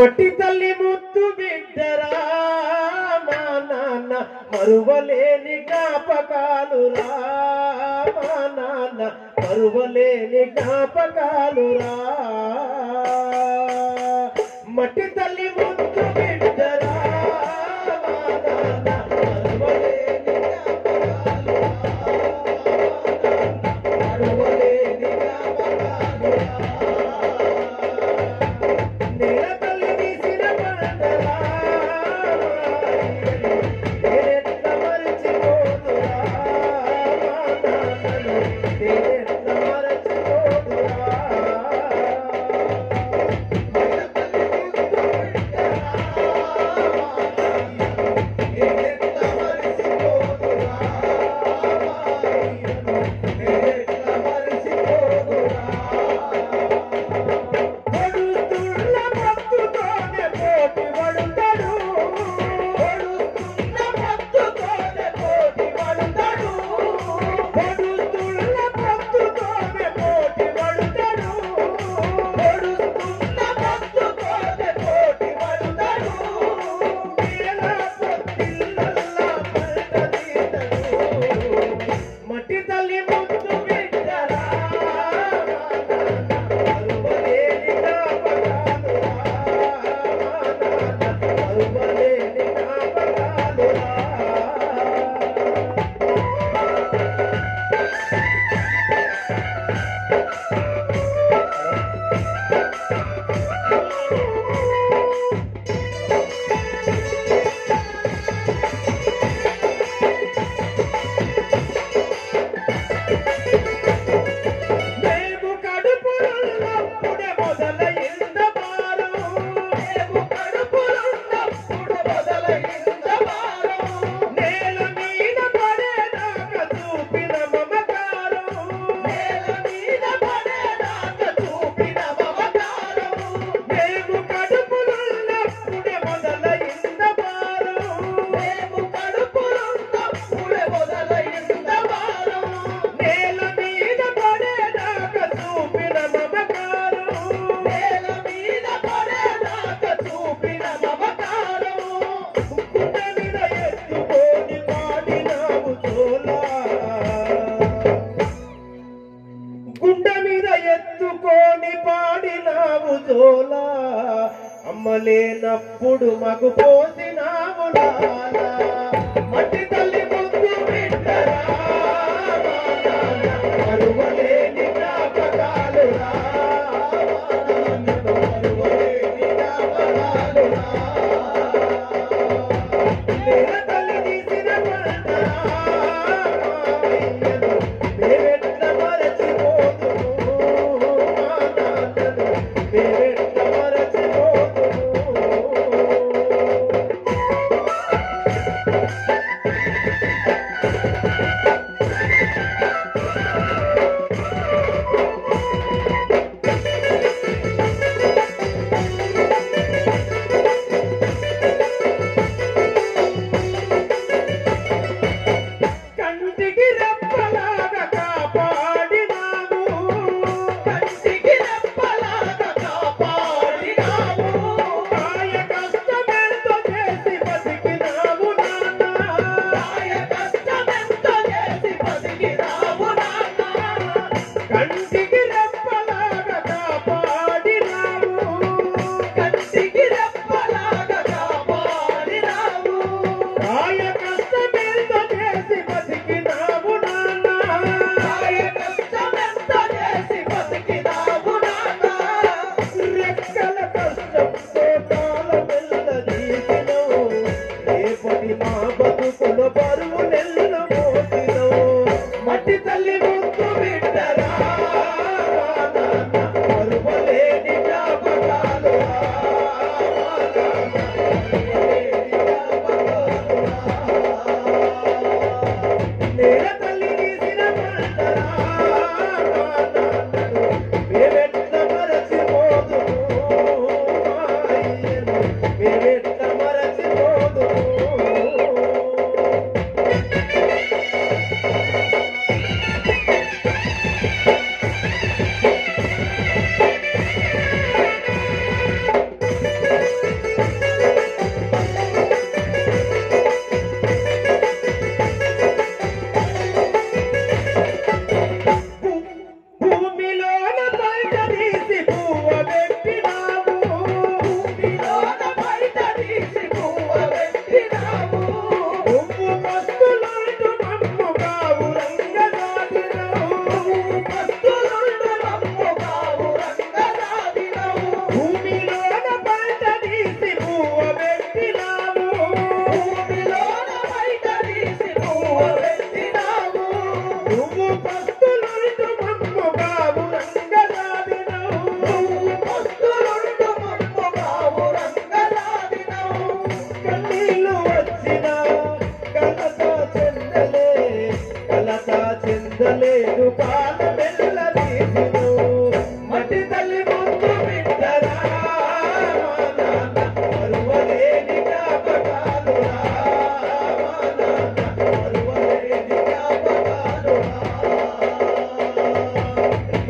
మట్టి తల్లి ముద్దు బిడ్డరా మా నాన్న మరువలేని జ్ఞాపకాలురా మా నాన్న మరువలేని జ్ఞాపకాలురా మట్టి తల్లి ముద్దు బిడ్డరా మా నాన్న మరువలేని మరువలేని నేల తల్లి తీసిన పంటరా నేనెట్ల మరచిపోదురా మా నాన్నను నేనెట్ల మరచిపోదురా అమ్మలేనప్పుడు మగు పోసినావు లాలా మట్టి తల్లి ముద్దు బిడ్డరా మా నాన్న మరువలేని జ్ఞాపకాలురా మరువలేని జ్ఞాపకాలురా నేల తల్లి తీసిన పంటరా మేమెట్ల మరచిపోదుము మా నాన్నను మేమెట్ల మరచిపోదుము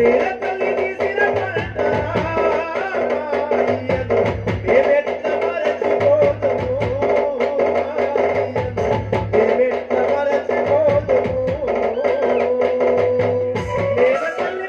కన్నీర తల్లి తీసిన పంట మాయను మేమెట్ల మరచిపోదుము మాయను మేమెట్ల మరచిపోదుము నేల తల్లి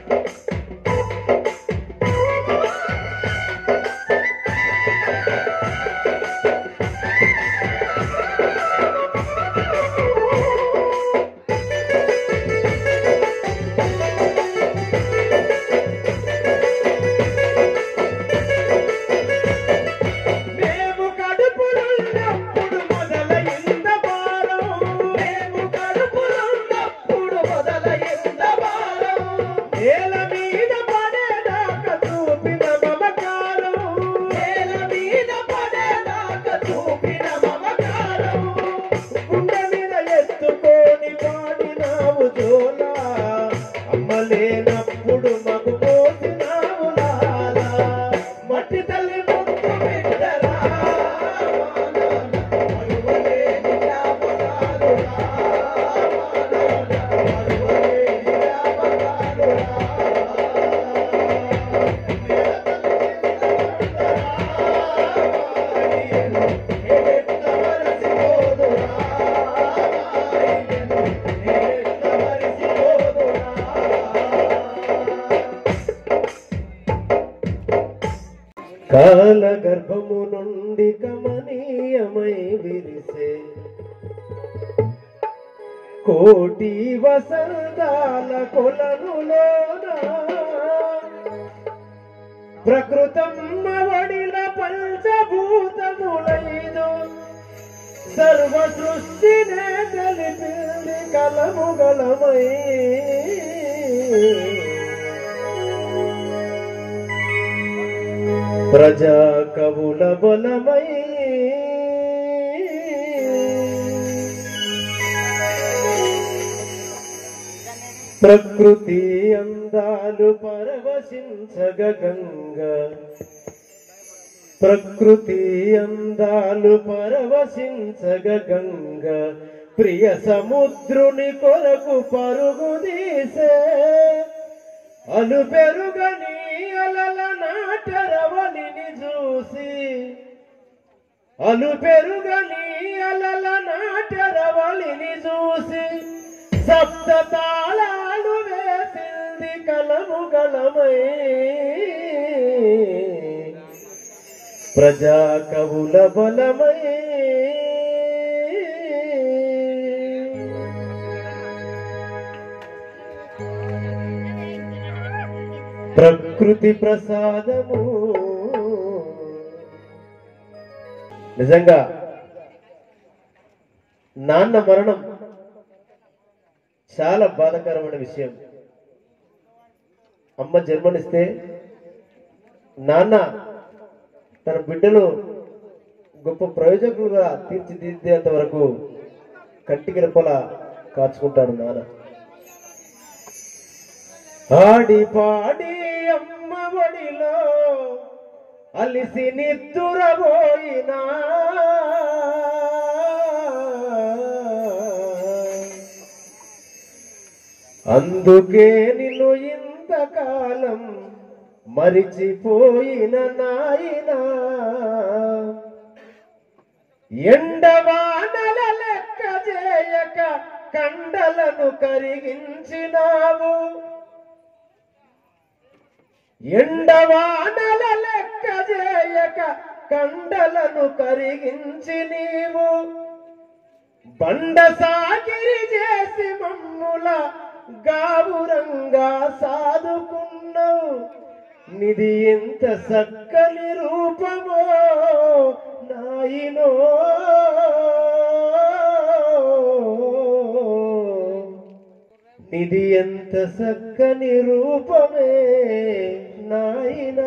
మేము కడుపులున్నప్పుడు మొదలైంద భారం మేము కడుపులున్నప్పుడు మొదలైంద భారం నేల మీద పడేదాకా చూపిన మమకారం నేల మీద పడేదాకా చూపిన మమకారం గుండె మీద ఎత్తుకొని పాడినావు జోలా అమ్మలేనప్పుడు మగు పోసినావు లాలా మట్టి తల్లి ముద్దు బిడ్డరా మరువలేని జ్ఞాపకాలురా మరువలేని జ్ఞాపకాలురా నేనెట్ల మరచిపోదురా నేనెట్ల మరచిపోదురా కాల గర్భము నుండి కమనీయమై విరిసే కోటి వసంతాల కొలనులోన ప్రకృతమ్మ వడిల పంచభూతములైదు సర్వ సృష్టినే కలిపింది కలముగలమై ప్రజా కవుల బలమై ప్రకృతి అందాలు పరవశించగ గంగ ప్రకృతి అందాలు పరవశించగ గంగ ప్రియ సముద్రుని కొరకు పరుగు తీసే అలు పెరుగని అలల నాటరవలిని చూసి అలు పెరుగని అలల నాటరవలిని చూసి సప్త తాళాలు వేసింది కలముగలమై ప్రజా కవుల బలమై ప్రకృతి ప్రసాదము నిజంగా నాన్న మరణం చాలా బాధాకరమైన విషయం. అమ్మ జన్మనిస్తే నాన్న తన బిడ్డలు గొప్ప ప్రయోజకులుగా తీర్చిదిద్దేంత వరకు కంటికి రెప్పలా కాచుకుంటాడు నాన్న. ఆడి పాడి అమ్మ ఒడిలో అలిసి నిద్దురబోయినా అందుకే నిన్ను ఇంతకాలం మరిచిపోయిన నాయనా ఎండవానల లెక్క చేయక కండలను కరిగించినావు ఎండవానల లెక్క చేయక కండలను కరిగించి నీవు బండ సాగిరి చేసి మమ్ముల గావురంగా సాదుకున్నావు నిది ఎంత చక్కని రూపమో నాయనో నిది ఎంత చక్కని రూపమే నాయనా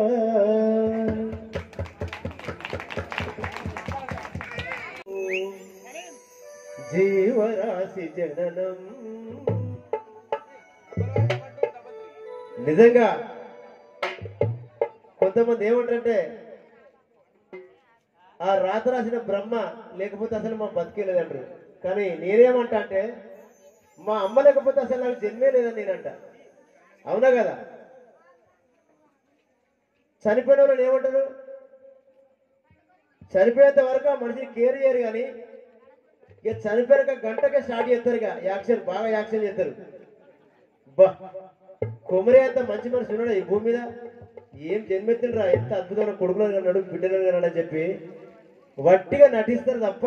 జీవరాశి జననం నిజంగా కొంతమంది ఏమంటారంటే ఆ రాత రాసిన బ్రహ్మ లేకపోతే అసలు మా బతికేలేదంటారు. కానీ నేనేమంటా అంటే మా అమ్మ లేకపోతే అసలు నాకు జన్మే లేదని నేనంట. అవునా కదా? చనిపోయిన వాళ్ళు ఏమంటారు? చనిపోయేంత వరకు ఆ మనిషిని కేర్ చేయరు, కానీ ఇక చనిపోయాక గంటకే స్టార్ట్ చేస్తారు, ఇక యాక్షన్ బాగా యాక్షన్ చేస్తారు. బా, కొమరే అంత మంచి మనిషి ఉన్నాడు ఈ భూమి మీద? ఏం జన్మెత్తినరా, ఎంత అద్భుతమైన కొడుకులను కన్నాడు, బిడ్డలను కన్నాడు అని చెప్పి వట్టిగా నటిస్తారు తప్ప,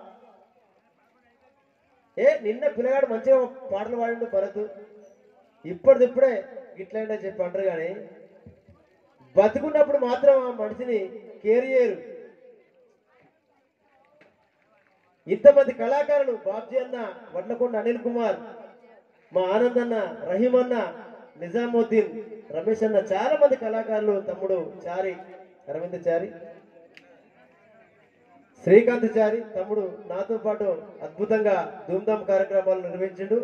నిన్న పిల్లగాడు మంచిగా పాటలు పాడిండు భరత్, ఇప్పుడే ఇట్లయిందని చెప్పి అంటారు, కానీ బతుకున్నప్పుడు మాత్రం ఆ మనిషిని కేర్ చేయరు. ఇంతమంది కళాకారులు, బాబ్జీ అన్న, వడ్లకొండ అనిల్ కుమార్, మా ఆనంద్ అన్న, రహీం అన్న, నిజాముద్దీన్, రమేష్ అన్న, చాలా మంది కళాకారులు, తమ్ముడు చారి, అరవింద్ చారి, శ్రీకాంత్ చారి తమ్ముడు నాతో పాటు అద్భుతంగా ధూమ్ధామ్ కార్యక్రమాలు నిర్వహించిండు.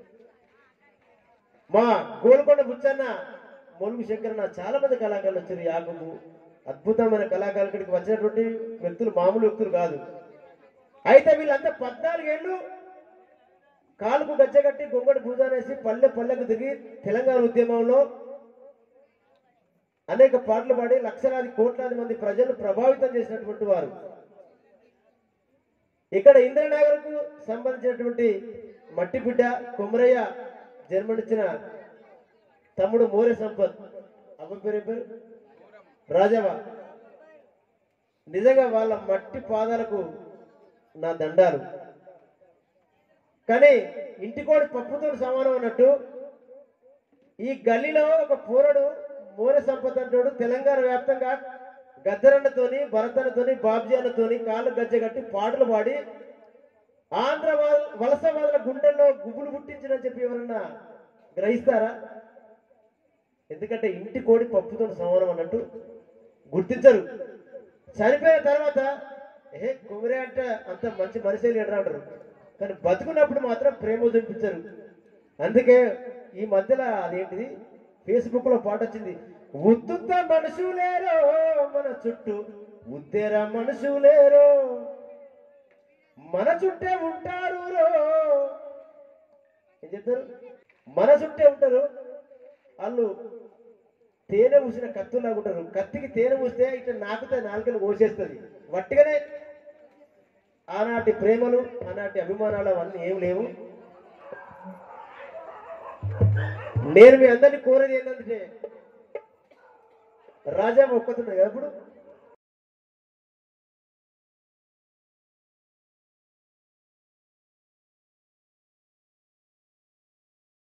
మా గోల్కొండ బుచ్చన్న, మొలుగు శంకరన్న, చాలా మంది కళాకారులు వచ్చారు. యాకబు, అద్భుతమైన కళాకారులు ఇక్కడికి వచ్చినటువంటి వ్యక్తులు మామూలు వ్యక్తులు కాదు. అయితే వీళ్ళంతా 14 ఏళ్ళు కాలుకు గజ్జగట్టి గొంగడి భూజానేసి పల్లెకు దిగి తెలంగాణ ఉద్యమంలో అనేక పాటలు పాడి లక్షలాది కోట్లాది మంది ప్రజలు ప్రభావితం చేసినటువంటి వారు. ఇక్కడ ఇంద్రనగర్కు సంబంధించినటువంటి మట్టి బిడ్డ కొమరయ్య జన్మనిచ్చిన తమ్ముడు మోరే సంపత్, అమ్మ పేరు రాజవ. నిజంగా వాళ్ళ మట్టి పాదాలకు నా దండాలు. కానీ ఇంటికోడి పప్పుతో సమానం అన్నట్టు ఈ గల్లీలో ఒక పోరడు మోరే సంపత్ అంటాడు, తెలంగాణ వ్యాప్తంగా గద్దరన్నతోని, భరతన్నతోని, బాబ్జీ అన్నతోని కాళ్ళు గజ్జగట్టి పాటలు పాడి ఆంధ్ర వలసవాదుల గుండెల్లో గుబులు పుట్టించడని చెప్పి ఎవరన్నా గ్రహిస్తారా? ఎందుకంటే ఇంటి కోడి పప్పుతో సమానం అన్నట్టు గుర్తించరు. చనిపోయిన తర్వాత కుమరే అంటే అంత మంచి మనిషి లీడర్ అంటారు, కానీ బతుకున్నప్పుడు మాత్రం ప్రేమ చూపించరు. అందుకే ఈ మధ్యలో అదేంటిది ఫేస్బుక్ లో పాట వచ్చింది, ఉత్తుత్త మనుషులేరో మన చుట్టూ, ఉత్తేర మనుషులేరో మన చుట్టే ఉంటారు. ఏం చెప్తారు? మన చుట్టే ఉంటారు. వాళ్ళు తేనె పూసిన కత్తులాగా ఉంటారు. కత్తికి తేనె పూస్తే ఇట్లా నాకుతే నాలుకలు కోసేస్తుంది. వట్టిగానే ఆనాటి ప్రేమలు, ఆనాటి అభిమానాలు అవన్నీ ఏం లేవు. నేను మీ అందరినీ కోరేది ఏంటంటే, రాజా ఒక్కతున్నాయి ఎప్పుడు